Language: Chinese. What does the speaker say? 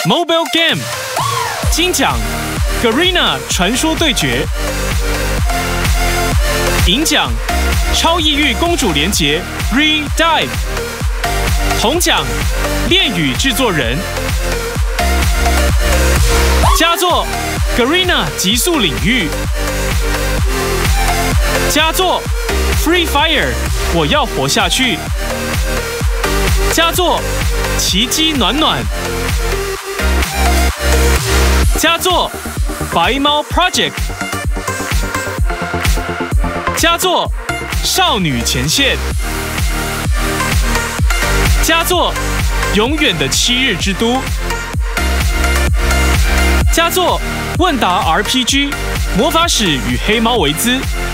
Mobile Game 金奖 Garena 传说对决，银奖超异域公主连结 Re-Dive， 铜奖恋与制作人，佳作 Garena 极速领域，佳作 Free Fire 我要活下去，佳作奇迹暖暖，佳作白猫 Project， 佳作少女前线，佳作永远的七日之都，佳作问答 RPG 魔法使与黑猫维兹。